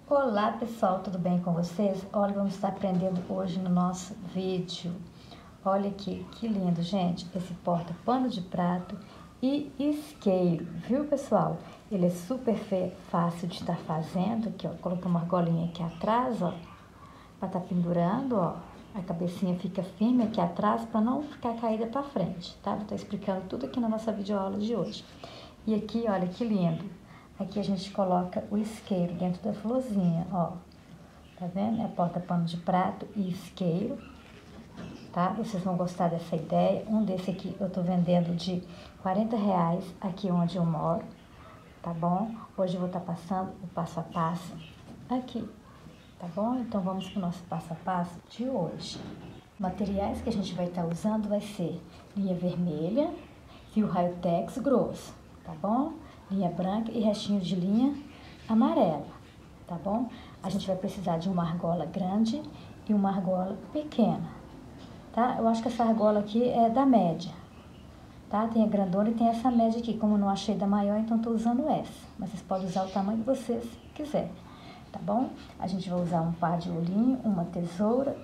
Olá pessoal, tudo bem com vocês? Olha, vamos estar aprendendo hoje no nosso vídeo. Olha aqui, que lindo, gente, esse porta-pano de prato e isqueiro, viu pessoal? Ele é super fácil de estar fazendo, aqui ó, coloquei uma argolinha aqui atrás, ó, para estar pendurando, ó. A cabecinha fica firme aqui atrás para não ficar caída para frente, tá? Vou estar explicando tudo aqui na nossa videoaula de hoje. E aqui, olha que lindo. Aqui a gente coloca o isqueiro dentro da florzinha, ó. Tá vendo? É porta-pano de prato e isqueiro, tá? Vocês vão gostar dessa ideia. Um desse aqui eu tô vendendo de R$40 aqui onde eu moro, tá bom? Hoje eu vou estar passando o passo a passo aqui, tá bom? Então vamos pro nosso passo a passo de hoje. Materiais que a gente vai estar usando vai ser linha vermelha, fio raio-tex grosso, tá bom? Linha branca e restinho de linha amarela, tá bom? A gente vai precisar de uma argola grande e uma argola pequena, tá? Eu acho que essa argola aqui é da média, tá? Tem a grandona e tem essa média aqui. Como eu não achei da maior, então tô usando essa. Mas vocês podem usar o tamanho que vocês quiserem, tá bom? A gente vai usar um par de olhinho, uma tesoura,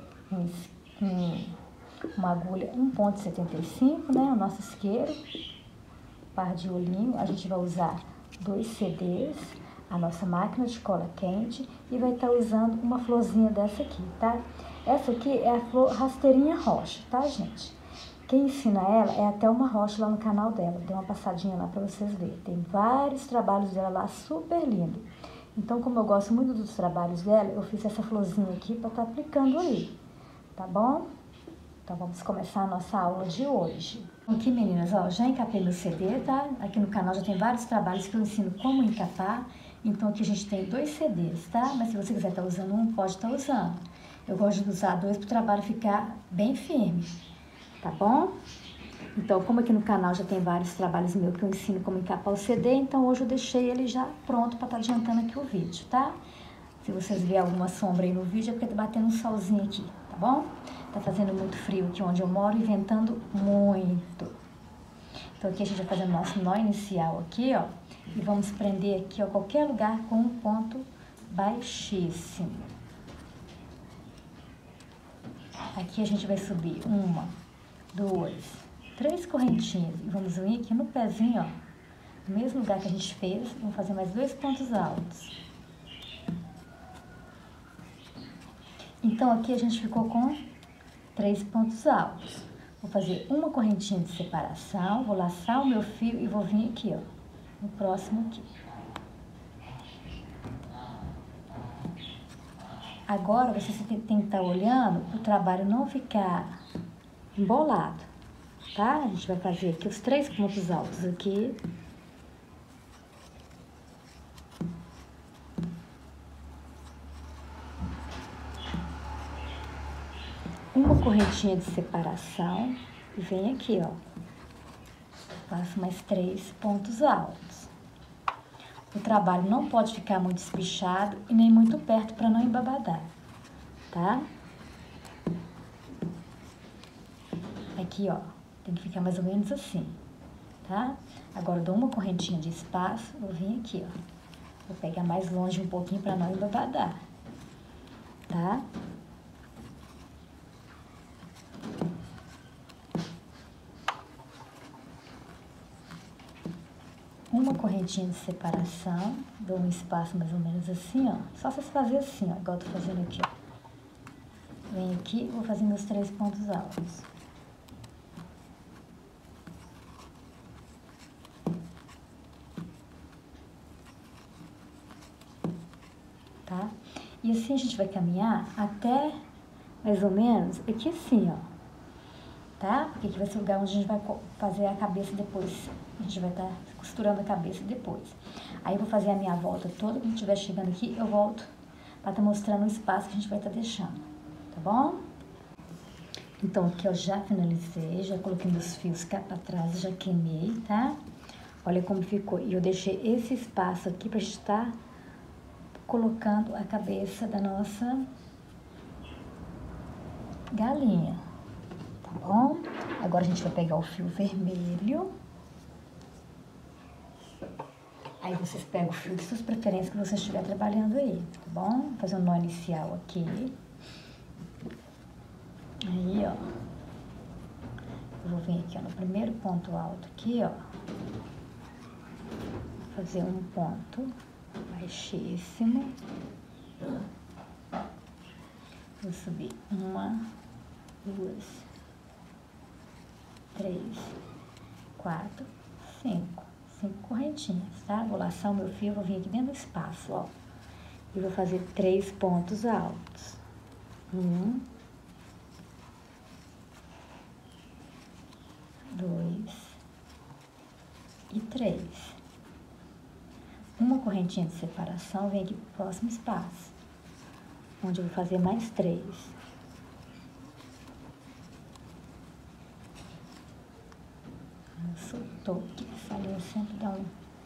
uma agulha 1,75, né? O nosso isqueiro. Par de olhinho, a gente vai usar 2 CDs, a nossa máquina de cola quente e vai estar usando uma florzinha dessa aqui, tá? Essa aqui é a flor rasteirinha rocha, tá, gente? Quem ensina ela é até uma rocha lá no canal dela, dê uma passadinha lá pra vocês verem. Tem vários trabalhos dela lá, super lindo. Então, como eu gosto muito dos trabalhos dela, eu fiz essa florzinha aqui pra estar aplicando ali, tá bom? Então, vamos começar a nossa aula de hoje. Aqui, meninas, ó, já encapei meu CD, tá? Aqui no canal já tem vários trabalhos que eu ensino como encapar. Então, aqui a gente tem 2 CDs, tá? Mas se você quiser estar usando um, pode estar usando. Eu gosto de usar 2 para o trabalho ficar bem firme, tá bom? Então, como aqui no canal já tem vários trabalhos meus que eu ensino como encapar o CD, então hoje eu deixei ele já pronto para estar adiantando aqui o vídeo, tá? Se vocês verem alguma sombra aí no vídeo, é porque tá batendo um solzinho aqui, tá bom? Tá fazendo muito frio aqui onde eu moro e ventando muito. Então aqui a gente vai fazer o nosso nó inicial aqui, ó. E vamos prender aqui, ó, qualquer lugar com um ponto baixíssimo. Aqui a gente vai subir 1, 2, 3 correntinhas. E vamos vir aqui no pezinho, ó. No mesmo lugar que a gente fez, vamos fazer mais 2 pontos altos. Então aqui a gente ficou com 3 pontos altos. Vou fazer uma correntinha de separação, vou laçar o meu fio e vou vir aqui, ó, no próximo aqui. Agora, você tem que estar olhando para o trabalho não ficar embolado, tá? A gente vai fazer aqui os 3 pontos altos aqui. Uma correntinha de separação e vem aqui, ó. Faço mais 3 pontos altos. O trabalho não pode ficar muito espichado e nem muito perto para não embabadar, tá? Aqui, ó, tem que ficar mais ou menos assim, tá? Agora eu dou uma correntinha de espaço, vou vir aqui, ó. Vou pegar mais longe um pouquinho para não embabadar, tá? Uma correntinha de separação, dou um espaço mais ou menos assim, ó. Só vocês fazerem assim, ó, igual eu tô fazendo aqui, ó. Venho aqui, vou fazer meus 3 pontos altos. Tá? E assim a gente vai caminhar até mais ou menos aqui assim, ó. Tá? Porque aqui vai ser o lugar onde a gente vai fazer a cabeça depois. A gente vai estar costurando a cabeça depois. Aí eu vou fazer a minha volta toda. Quando estiver chegando aqui, eu volto para estar mostrando o espaço que a gente vai estar deixando. Tá bom? Então aqui eu já finalizei, já coloquei meus fios cá para trás, já queimei, tá? Olha como ficou. E eu deixei esse espaço aqui pra gente estar colocando a cabeça da nossa galinha. Tá bom? Agora a gente vai pegar o fio vermelho Aí vocês pegam o fio de suas preferências que você estiver trabalhando aí, tá bom? Vou fazer um nó inicial aqui. Aí, ó. Eu vou vir aqui, ó, no primeiro ponto alto aqui, ó. Fazer um ponto baixíssimo. Vou subir 1, 2, 3, 4, 5. 5 correntinhas, tá? Vou laçar o meu fio, vou vir aqui dentro do espaço, ó. E vou fazer 3 pontos altos. 1, 2 e 3. Uma correntinha de separação, vem aqui pro próximo espaço, onde eu vou fazer mais 3. Soltou aqui, essa linha sempre dá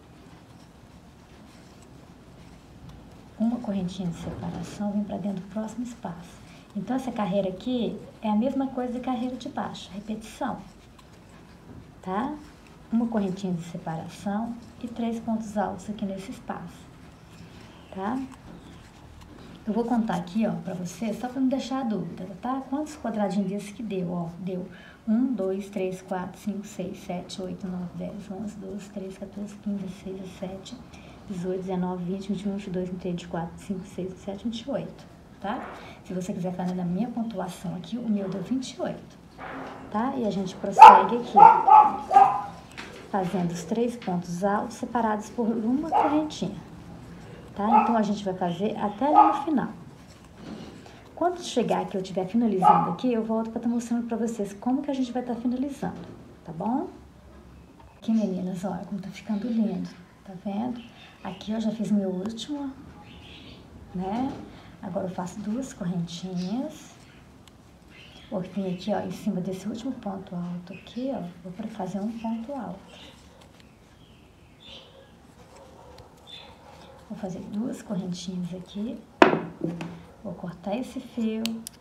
uma correntinha de separação, vem para dentro do próximo espaço. Então, essa carreira aqui é a mesma coisa da carreira de baixo, repetição, tá? Uma correntinha de separação e 3 pontos altos aqui nesse espaço, tá? Eu vou contar aqui, ó, pra você, só pra não deixar a dúvida, tá? Quantos quadradinhos desse que deu, ó? Deu 1, 2, 3, 4, 5, 6, 7, 8, 9, 10, 11, 12, 13, 14, 15, 16, 17, 18, 19, 20, 21, 22, 23, 24, 25, 26, 27, 28, tá? Se você quiser fazer na minha pontuação aqui, o meu deu 28, tá? E a gente prossegue aqui, ó, fazendo os 3 pontos altos separados por uma correntinha, tá? Então, a gente vai fazer até ali no final. Quando chegar aqui, eu estiver finalizando aqui, eu volto para estar mostrando para vocês como que a gente vai estar finalizando, tá bom? Aqui, meninas, olha como tá ficando lindo, tá vendo? Aqui eu já fiz meu último, né? Agora eu faço 2 correntinhas. Vou vir aqui, ó, em cima desse último ponto alto aqui, ó, vou para fazer um ponto alto. Vou fazer 2 correntinhas aqui. Vou cortar esse fio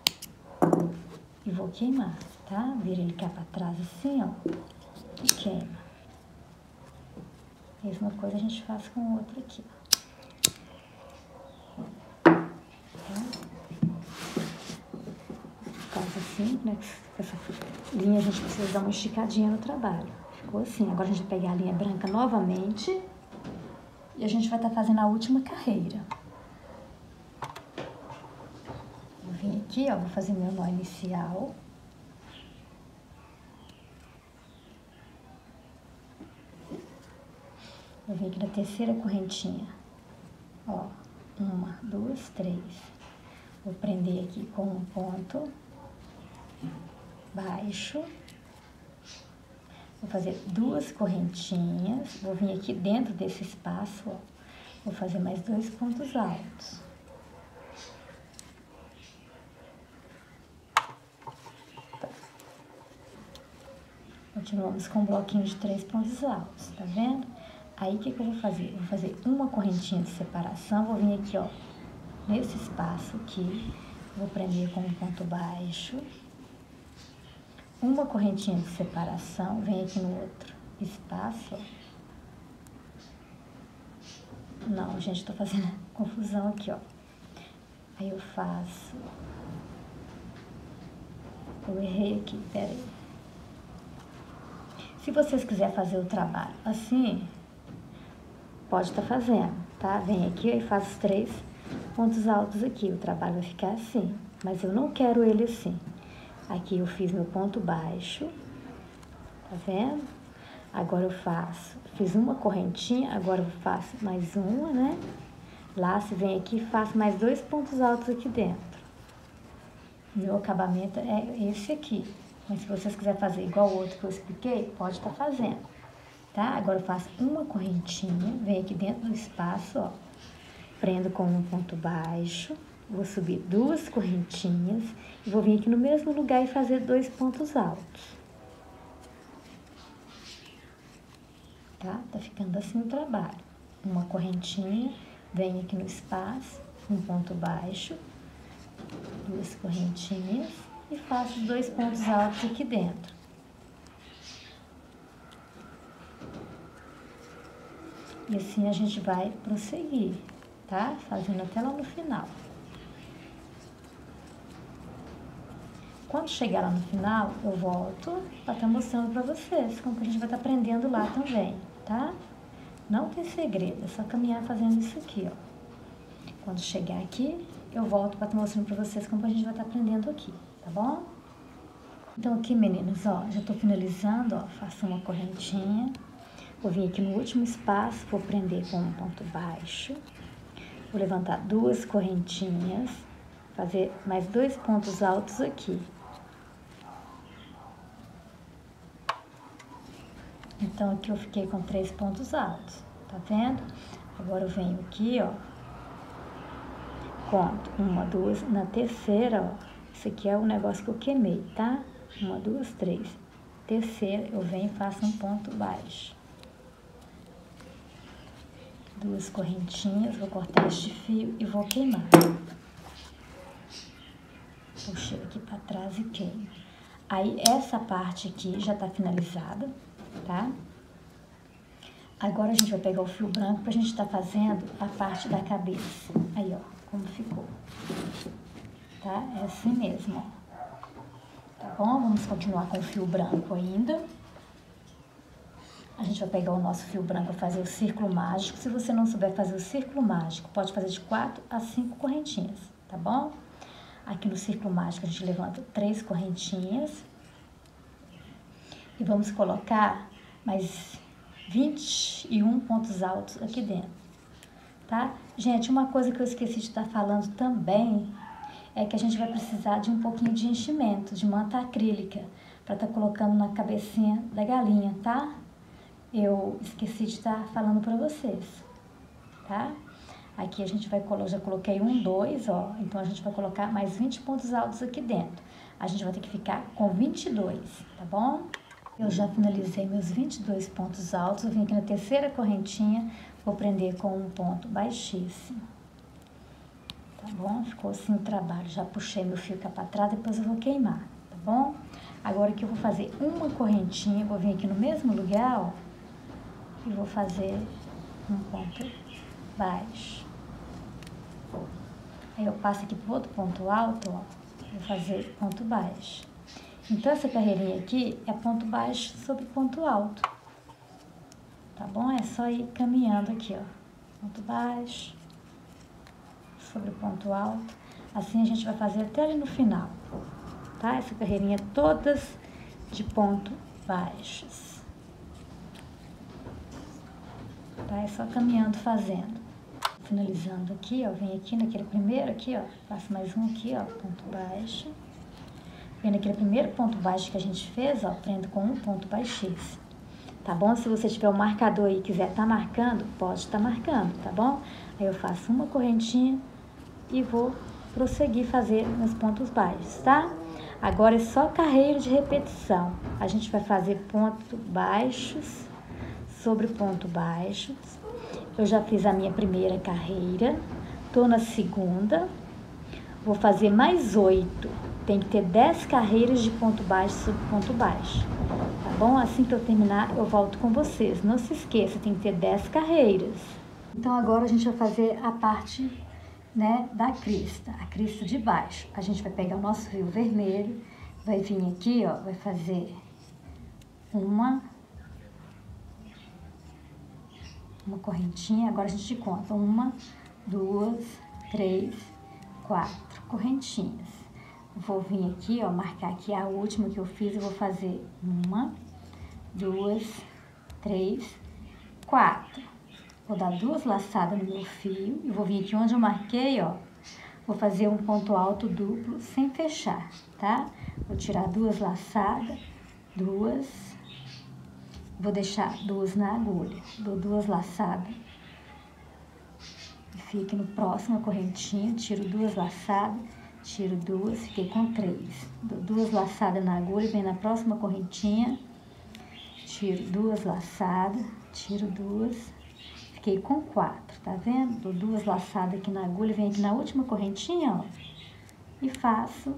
e vou queimar, tá? Vira ele cá pra trás assim, ó, e queima. Mesma coisa a gente faz com o outro aqui, ó. Tá? Faz assim, né? Essa linha a gente precisa dar uma esticadinha no trabalho. Ficou assim. Agora a gente vai pegar a linha branca novamente e a gente vai estar fazendo a última carreira. Vou vir aqui, ó, vou fazer meu nó inicial. Vou vir aqui na terceira correntinha, ó, 1, 2, 3. Vou prender aqui com um ponto baixo. Vou fazer 2 correntinhas, vou vir aqui dentro desse espaço, ó, vou fazer mais 2 pontos altos. Tá. Continuamos com um bloquinho de 3 pontos altos, tá vendo? Aí, o que que eu vou fazer? Eu vou fazer uma correntinha de separação, vou vir aqui, ó, nesse espaço aqui, vou prender com um ponto baixo. Uma correntinha de separação, vem aqui no outro espaço, ó. Não, gente, tô fazendo confusão aqui, ó. Aí eu faço... Eu errei aqui, peraí. Se vocês quiserem fazer o trabalho assim... Pode estar fazendo, tá? Vem aqui e faz os 3 pontos altos aqui. O trabalho vai ficar assim, mas eu não quero ele assim. Aqui eu fiz meu ponto baixo, tá vendo? Agora eu fiz uma correntinha, agora eu faço mais uma, né? Laço, vem aqui e faço mais 2 pontos altos aqui dentro. Meu acabamento é esse aqui, mas se vocês quiserem fazer igual o outro que eu expliquei, pode estar fazendo. Tá? Agora eu faço uma correntinha, venho aqui dentro do espaço, ó, prendo com um ponto baixo, vou subir 2 correntinhas e vou vir aqui no mesmo lugar e fazer 2 pontos altos. Tá? Tá ficando assim o trabalho. Uma correntinha, venho aqui no espaço, um ponto baixo, 2 correntinhas e faço 2 pontos altos aqui dentro. E assim a gente vai prosseguir, tá? Fazendo até lá no final. Quando chegar lá no final, eu volto para estar mostrando para vocês como que a gente vai estar aprendendo lá também, tá? Não tem segredo, é só caminhar fazendo isso aqui, ó. Quando chegar aqui, eu volto para estar mostrando para vocês como a gente vai estar aprendendo aqui, tá bom? Então aqui, meninas, ó, já tô finalizando, ó, faço uma correntinha. Vou vir aqui no último espaço, vou prender com um ponto baixo. Vou levantar 2 correntinhas, fazer mais 2 pontos altos aqui. Então, aqui eu fiquei com 3 pontos altos, tá vendo? Agora eu venho aqui, ó, conto 1, 2, na terceira, ó, esse aqui é o negócio que eu queimei, tá? 1, 2, 3. Terceira, eu venho e faço um ponto baixo. 2 correntinhas, vou cortar este fio e vou queimar. Puxei aqui pra trás e queimo. Aí, essa parte aqui já tá finalizada, tá? Agora a gente vai pegar o fio branco pra gente tá fazendo a parte da cabeça. Aí, ó, como ficou. Tá? É assim mesmo, ó. Tá bom? Vamos continuar com o fio branco ainda. A gente vai pegar o nosso fio branco e fazer o círculo mágico. Se você não souber fazer o círculo mágico, pode fazer de 4 a 5 correntinhas, tá bom? Aqui no círculo mágico a gente levanta 3 correntinhas. E vamos colocar mais 21 pontos altos aqui dentro, tá? Gente, uma coisa que eu esqueci de estar falando também é que a gente vai precisar de um pouquinho de enchimento, de manta acrílica, para estar colocando na cabecinha da galinha, tá? Eu esqueci de estar falando para vocês, tá? Aqui a gente vai colocar, já coloquei 1, 2, ó, então a gente vai colocar mais 20 pontos altos aqui dentro. A gente vai ter que ficar com 22, tá bom? Eu já finalizei meus 22 pontos altos, eu vim aqui na terceira correntinha, vou prender com um ponto baixíssimo. Tá bom? Ficou assim o trabalho, já puxei meu fio cá pra trás, depois eu vou queimar, tá bom? Agora aqui eu vou fazer uma correntinha, vou vir aqui no mesmo lugar, ó, e vou fazer um ponto baixo. Aí eu passo aqui pro outro ponto alto, ó, vou fazer ponto baixo. Então, essa carreirinha aqui é ponto baixo sobre ponto alto, tá bom? É só ir caminhando aqui, ó, ponto baixo sobre ponto alto, assim a gente vai fazer até ali no final, tá? Essa carreirinha todas de ponto baixos, tá? É só caminhando fazendo. Finalizando aqui, ó, vem aqui naquele primeiro aqui, ó, faço mais um aqui, ó, ponto baixo. Vendo aquele primeiro ponto baixo que a gente fez, ó, prendo com um ponto baixíssimo, tá bom? Se você tiver um marcador aí e quiser tá marcando, pode estar marcando, tá bom? Aí eu faço uma correntinha e vou prosseguir fazer meus pontos baixos, tá? Agora é só carreira de repetição. A gente vai fazer pontos baixos sobre ponto baixos. Eu já fiz a minha primeira carreira, tô na segunda, vou fazer mais 8. Tem que ter 10 carreiras de ponto baixo sobre ponto baixo, tá bom? Assim que eu terminar, eu volto com vocês. Não se esqueça, tem que ter 10 carreiras. Então, agora a gente vai fazer a parte, né, da crista, a crista de baixo. A gente vai pegar o nosso fio vermelho, vai vir aqui, ó, vai fazer uma correntinha. Agora a gente conta 1, 2, 3, 4 correntinhas. Vou vir aqui, ó, marcar aqui a última que eu fiz, eu vou fazer 1, 2, 3, 4. Vou dar 2 laçadas no meu fio e vou vir aqui onde eu marquei, ó, vou fazer um ponto alto duplo sem fechar, tá? Vou tirar 2 laçadas, 2, vou deixar 2 na agulha, dou 2 laçadas, fique no próximo correntinho, tiro 2 laçadas, tiro 2, fiquei com 3. Dou 2 laçadas na agulha, vem na próxima correntinha, tiro 2 laçadas, tiro 2, fiquei com 4, tá vendo? Dou 2 laçadas aqui na agulha, venho aqui na última correntinha, ó, e faço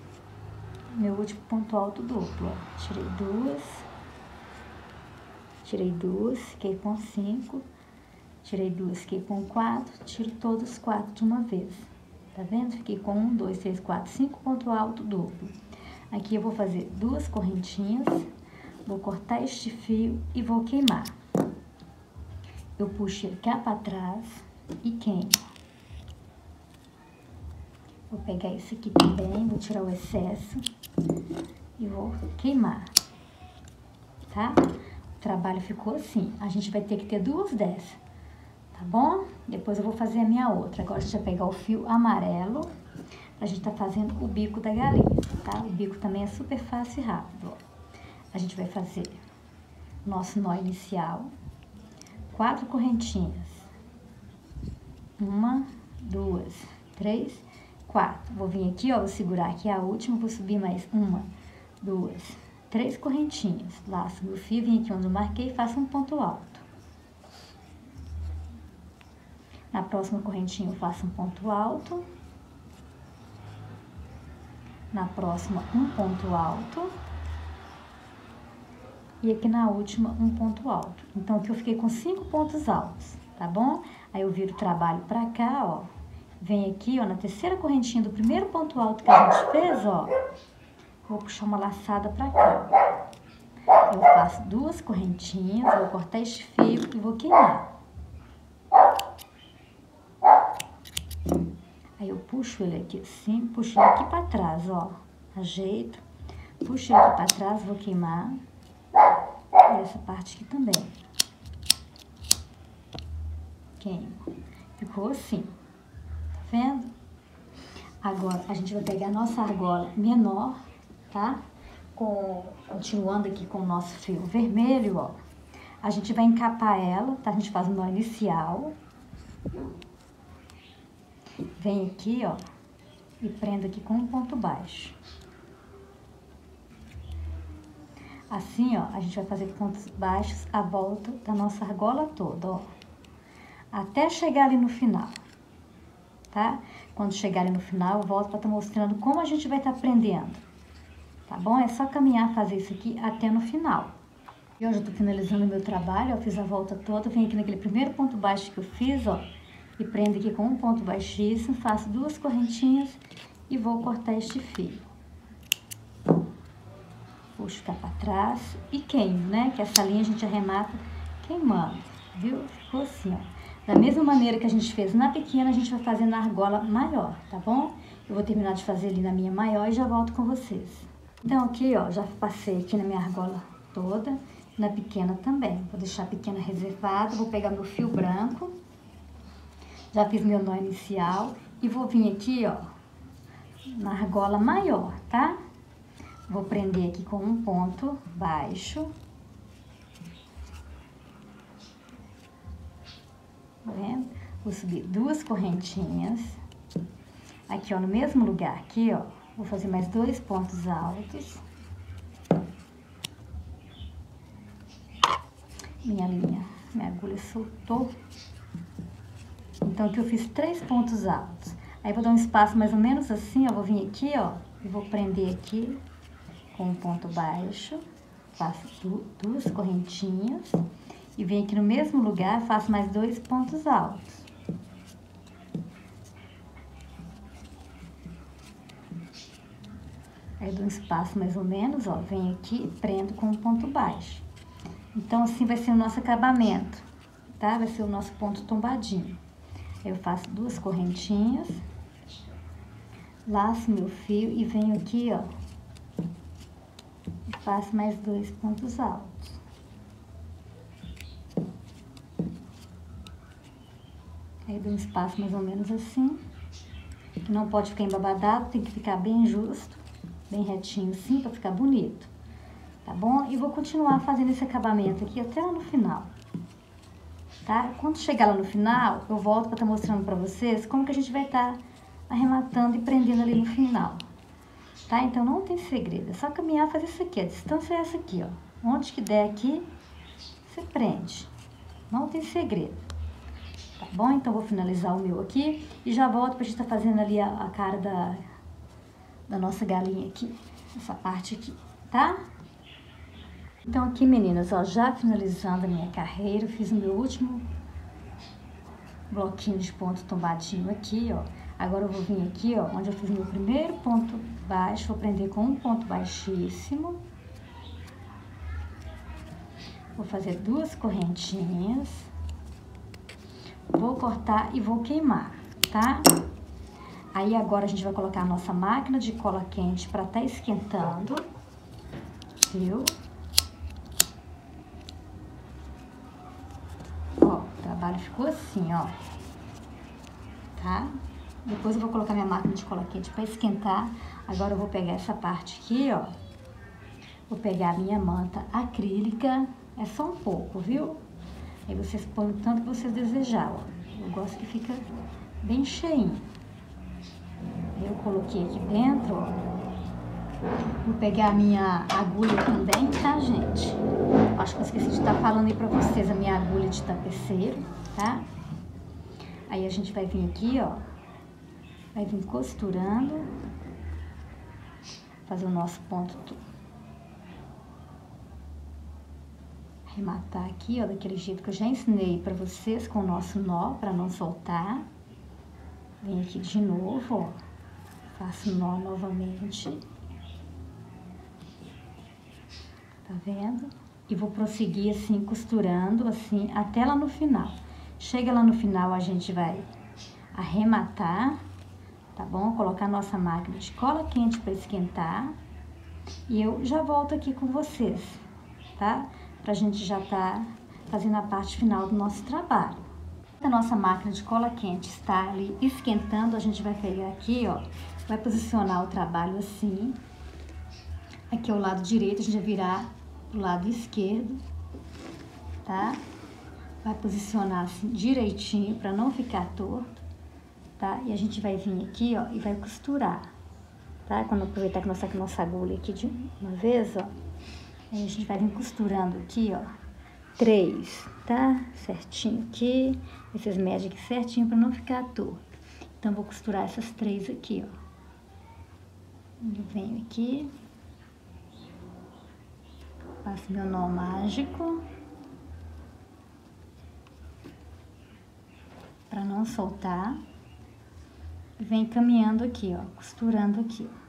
meu último ponto alto duplo, ó. Tirei 2, tirei 2, fiquei com 5, tirei 2, fiquei com 4, tiro todos os 4 de uma vez. Tá vendo? Fiquei com 1, 2, 3, 4, 5 ponto alto duplo. Aqui eu vou fazer 2 correntinhas, vou cortar este fio e vou queimar. Eu puxo ele cá pra trás e queimo. Vou pegar esse aqui também, vou tirar o excesso e vou queimar, tá? O trabalho ficou assim, a gente vai ter que ter 2 dessas, tá bom? Depois eu vou fazer a minha outra. Agora a gente vai pegar o fio amarelo, a gente tá fazendo o bico da galinha, tá? O bico também é super fácil e rápido, ó. A gente vai fazer nosso nó inicial, 4 correntinhas, 1, 2, 3, 4. Vou vir aqui, ó, vou segurar aqui a última, vou subir mais 1, 2, 3 correntinhas, laço meu fio, vim aqui onde eu marquei e faço um ponto alto. Na próxima correntinha eu faço um ponto alto. Na próxima, um ponto alto. E aqui na última, um ponto alto. Então, aqui eu fiquei com 5 pontos altos, tá bom? Aí eu viro o trabalho pra cá, ó. Vem aqui, ó, na terceira correntinha do primeiro ponto alto que a gente fez, ó. Vou puxar uma laçada pra cá. Eu faço 2 correntinhas, vou cortar este fio e vou queimar. Aí eu puxo ele aqui assim, puxo ele aqui pra trás, ó. Ajeito, puxo ele aqui pra trás, vou queimar. E essa parte aqui também. Queimo. Ficou assim, tá vendo? Agora, a gente vai pegar a nossa argola menor, tá? Continuando aqui com o nosso fio vermelho, ó. A gente vai encapar ela, tá? A gente faz o nó inicial. Vem aqui, ó, e prendo aqui com um ponto baixo. Assim, ó, a gente vai fazer pontos baixos à volta da nossa argola toda, ó. Até chegar ali no final, tá? Quando chegar ali no final, eu volto pra estar mostrando como a gente vai estar prendendo, tá bom? É só caminhar, fazer isso aqui até no final. E hoje eu tô finalizando o meu trabalho, ó, fiz a volta toda, venho aqui naquele primeiro ponto baixo que eu fiz, ó, e prendo aqui com um ponto baixíssimo, faço 2 correntinhas e vou cortar este fio. Puxo cá pra trás e queimo, né? Que essa linha a gente arremata queimando, viu? Ficou assim, ó. Da mesma maneira que a gente fez na pequena, a gente vai fazer na argola maior, tá bom? Eu vou terminar de fazer ali na minha maior e já volto com vocês. Então aqui, ó, já passei aqui na minha argola toda, na pequena também. Vou deixar a pequena reservada, vou pegar meu fio branco. Já fiz meu nó inicial e vou vir aqui, ó, na argola maior, tá? Vou prender aqui com um ponto baixo. Tá vendo? Vou subir 2 correntinhas. Aqui, ó, no mesmo lugar aqui, ó, vou fazer mais 2 pontos altos. Minha agulha soltou. Então, aqui eu fiz 3 pontos altos. Aí, vou dar um espaço mais ou menos assim, ó. Vou vir aqui, ó, e vou prender aqui com um ponto baixo. Faço 2 correntinhas. E venho aqui no mesmo lugar, faço mais 2 pontos altos. Aí, dou um espaço mais ou menos, ó. Venho aqui e prendo com um ponto baixo. Então, assim vai ser o nosso acabamento, tá? Vai ser o nosso ponto tombadinho. Eu faço 2 correntinhas, laço meu fio e venho aqui, ó, e faço mais 2 pontos altos. Aí dou um espaço mais ou menos assim, que não pode ficar embabadado, tem que ficar bem justo, bem retinho assim, pra ficar bonito, tá bom? E vou continuar fazendo esse acabamento aqui até lá no final. Tá? Quando chegar lá no final, eu volto para estar mostrando para vocês como que a gente vai estar arrematando e prendendo ali no final. Tá? Então, não tem segredo, é só caminhar e fazer isso aqui. A distância é essa aqui, ó. Onde que der aqui, você prende. Não tem segredo. Tá bom? Então, vou finalizar o meu aqui e já volto pra gente estar fazendo ali a cara da nossa galinha aqui. Essa parte aqui, tá? Então aqui, meninas, ó, já finalizando a minha carreira, fiz o meu último bloquinho de ponto tombadinho aqui, ó. Agora eu vou vir aqui, ó, onde eu fiz meu primeiro ponto baixo, vou prender com um ponto baixíssimo. Vou fazer 2 correntinhas. Vou cortar e vou queimar, tá? Aí agora a gente vai colocar a nossa máquina de cola quente para tá esquentando, viu? Ó, o trabalho ficou assim, ó, tá? Depois eu vou colocar minha máquina de cola quente para esquentar. Agora eu vou pegar essa parte aqui, ó. Vou pegar a minha manta acrílica, é só um pouco, viu? Aí vocês põem o tanto que vocês desejarem, ó. Eu gosto que fica bem cheinho. Eu coloquei aqui dentro, ó. Vou pegar a minha agulha também, tá, gente? Acho que eu esqueci de estar falando aí pra vocês a minha agulha de tapeceiro, tá? Aí a gente vai vir aqui, ó. Vai vir costurando. Fazer o nosso ponto. Arrematar aqui, ó, daquele jeito que eu já ensinei pra vocês com o nosso nó, pra não soltar. Vem aqui de novo, ó. Faço nó novamente. Tá vendo? E vou prosseguir assim, costurando assim, até lá no final. Chega lá no final, a gente vai arrematar, tá bom? Colocar nossa máquina de cola quente para esquentar. E eu já volto aqui com vocês, tá? Pra gente já tá fazendo a parte final do nosso trabalho. A nossa máquina de cola quente está ali esquentando, a gente vai pegar aqui, ó, vai posicionar o trabalho assim. Aqui é o lado direito, a gente vai virar pro lado esquerdo, tá? Vai posicionar assim direitinho para não ficar torto, tá? E a gente vai vir aqui, ó, e vai costurar, tá? Quando aproveitar que nossa agulha aqui de uma vez, ó, aí a gente vai vir costurando aqui, ó, 3, tá? Certinho aqui, esses medem aqui certinho para não ficar torto. Então, vou costurar essas 3 aqui, ó. Eu venho aqui, faço meu nó mágico, para não soltar, e vem caminhando aqui, ó, costurando aqui, ó.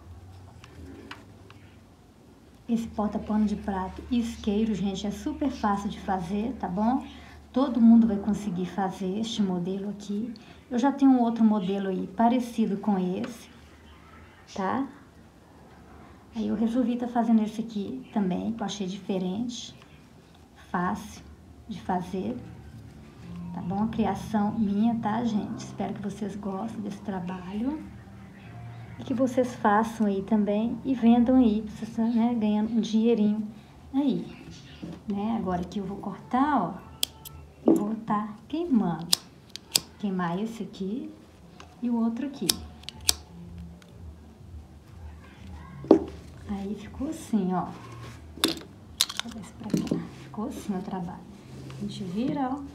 Esse porta-pano de prato isqueiro, gente, é super fácil de fazer, tá bom? Todo mundo vai conseguir fazer este modelo aqui. Eu já tenho um outro modelo aí, parecido com esse, tá? Aí eu resolvi estar fazendo esse aqui também, que eu achei diferente, fácil de fazer, tá bom? Criação minha, tá, gente? Espero que vocês gostem desse trabalho. E que vocês façam aí também e vendam aí, pra vocês, né, ganhando um dinheirinho aí, né? Agora aqui eu vou cortar, ó, e vou estar queimando. Queimar esse aqui e o outro aqui. Aí ficou assim, ó. Deixa eu ver se pra cá. Ficou assim o trabalho. A gente vira, ó.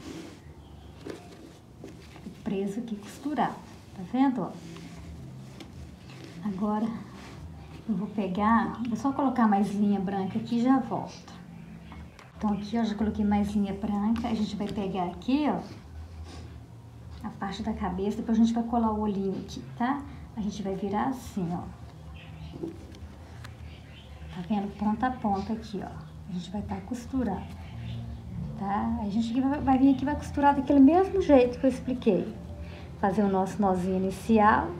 Fica preso aqui, costurado. Tá vendo, ó? Agora, eu vou pegar, vou só colocar mais linha branca aqui e já volto. Então, aqui, ó, já coloquei mais linha branca. A gente vai pegar aqui, ó, a parte da cabeça, depois a gente vai colar o olhinho aqui, tá? A gente vai virar assim, ó. Tá vendo? Ponta a ponta aqui, ó. A gente vai estar costurando, tá? A gente vai vir aqui e vai costurar daquele mesmo jeito que eu expliquei. Fazer o nosso nozinho inicial.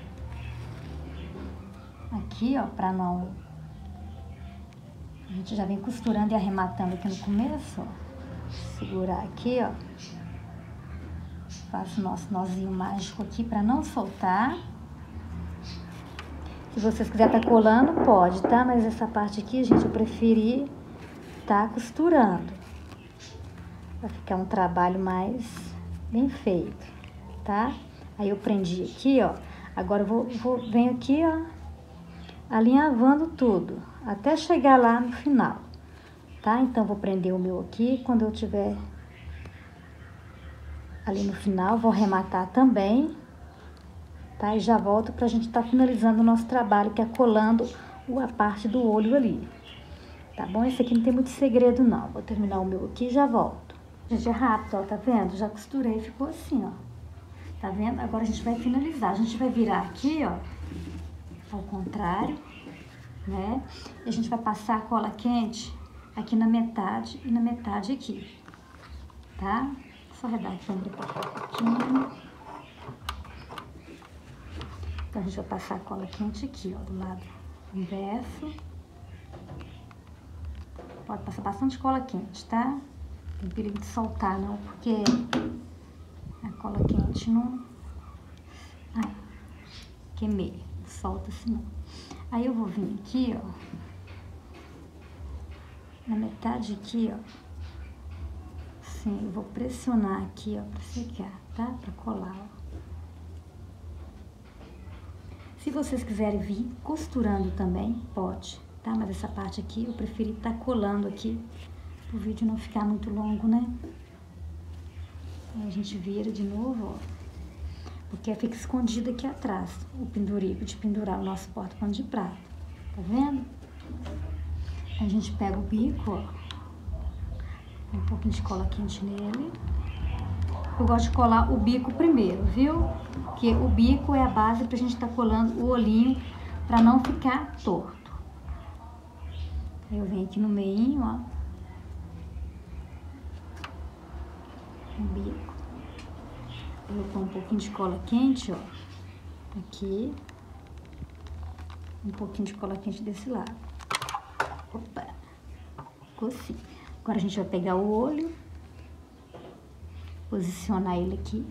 Aqui, ó, pra não... A gente já vem costurando e arrematando aqui no começo, ó. Segurar aqui, ó. Faço o nosso nozinho mágico aqui pra não soltar. Se vocês quiserem tá colando, pode, tá? Mas essa parte aqui, gente, eu preferi tá costurando. Vai ficar um trabalho mais bem feito, tá? Aí eu prendi aqui, ó. Agora eu venho aqui, ó, alinhavando tudo, até chegar lá no final, tá? Então, vou prender o meu aqui, quando eu tiver ali no final, vou arrematar também, tá? E já volto pra gente tá finalizando o nosso trabalho, que é colando a parte do olho ali. tá bom? Esse aqui não tem muito segredo, não. Vou terminar o meu aqui e já volto. Gente, é rápido, ó, tá vendo? Já costurei, ficou assim, ó. Tá vendo? Agora a gente vai finalizar. A gente vai virar aqui, ó, ao contrário, né? E a gente vai passar a cola quente aqui na metade e na metade aqui, tá? Só redar aqui um pouquinho. Então, a gente vai passar a cola quente aqui, ó, do lado inverso. Pode passar bastante cola quente, tá? Tem perigo de soltar, não, porque a cola quente não... Ai, queimei. Não solta assim, não. Aí eu vou vir aqui, ó, na metade aqui, ó. Assim, eu vou pressionar aqui, ó, pra secar, tá? Pra colar, ó. Se vocês quiserem vir costurando também, pode, tá? Mas essa parte aqui eu preferi estar colando aqui, pro vídeo não ficar muito longo, né? Aí a gente vira de novo, ó, porque fica escondido aqui atrás, o pendurico de pendurar o nosso porta-pano de prata, tá vendo? A gente pega o bico, ó, um pouquinho de cola quente nele. Eu gosto de colar o bico primeiro, viu? Porque o bico é a base pra gente tá colando o olhinho pra não ficar torto. Aí eu venho aqui no meinho, ó. O bico. Eu vou pôr um pouquinho de cola quente, ó. Aqui. Um pouquinho de cola quente desse lado. Opa. Ficou assim. Agora a gente vai pegar o olho. Posicionar ele aqui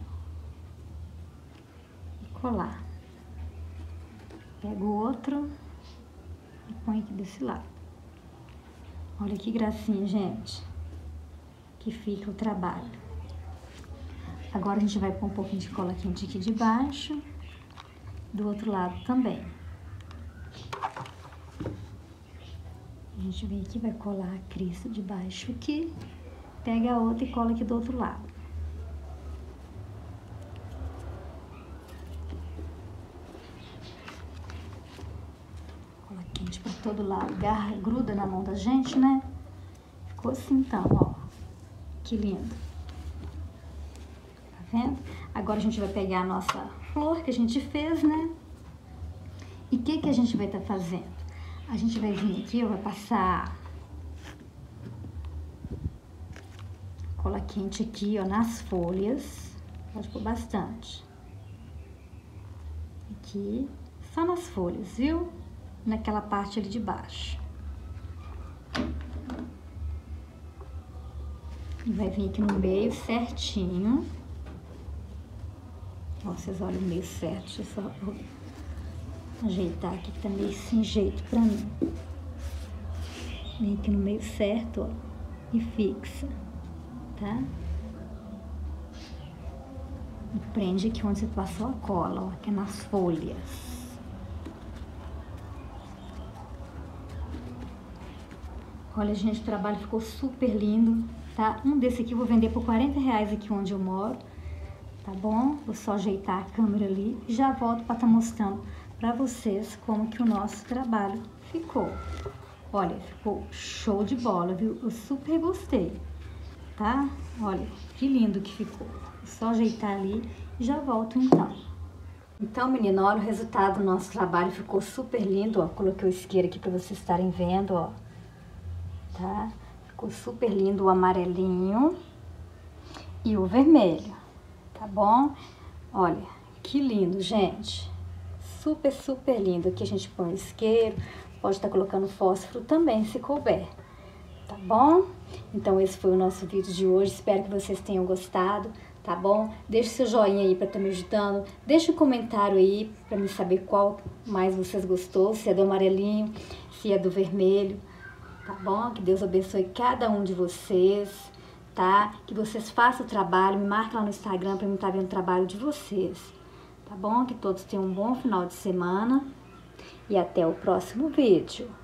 e colar. Pego o outro e põe aqui desse lado. Olha que gracinha, gente, que fica o trabalho. Agora a gente vai pôr um pouquinho de cola quente aqui de baixo, do outro lado também. A gente vem aqui, vai colar a crista de baixo aqui, pega a outra e cola aqui do outro lado. Quente para todo lado, garra, gruda na mão da gente, né? Ficou assim então, ó. Que lindo. Tá vendo? Agora a gente vai pegar a nossa flor que a gente fez, né? E o que a gente vai estar fazendo? A gente vai vir aqui, vai passar cola quente aqui, ó, nas folhas. Pode pôr bastante. Aqui, só nas folhas, viu? Naquela parte ali de baixo. E vai vir aqui no meio certinho. Ó, vocês olham o meio certo. Deixa eu só ajeitar aqui que tá meio sem jeito pra mim. Vem aqui no meio certo, ó. E fixa, tá? E prende aqui onde você passou a cola, ó. Aqui nas folhas. Olha, gente, o trabalho ficou super lindo, tá? Um desse aqui eu vou vender por R$40 aqui onde eu moro, tá bom? Vou só ajeitar a câmera ali e já volto pra estar mostrando pra vocês como que o nosso trabalho ficou. Olha, ficou show de bola, viu? Eu super gostei, tá? Olha, que lindo que ficou. Vou só ajeitar ali e já volto então. Então, menina, olha o resultado do nosso trabalho, ficou super lindo, ó. Coloquei o isqueiro aqui pra vocês estarem vendo, ó. Tá? Ficou super lindo o amarelinho e o vermelho, tá bom? Olha, que lindo, gente. Super, super lindo. Aqui a gente põe o isqueiro, pode estar colocando fósforo também, se couber, tá bom? Então, esse foi o nosso vídeo de hoje. Espero que vocês tenham gostado, tá bom? Deixe seu joinha aí pra estar me ajudando. Deixe um comentário aí pra me saber qual mais vocês gostou, se é do amarelinho, se é do vermelho. Tá bom? Que Deus abençoe cada um de vocês, tá? Que vocês façam o trabalho, me marque lá no Instagram pra eu estar vendo o trabalho de vocês, tá bom? Que todos tenham um bom final de semana e até o próximo vídeo.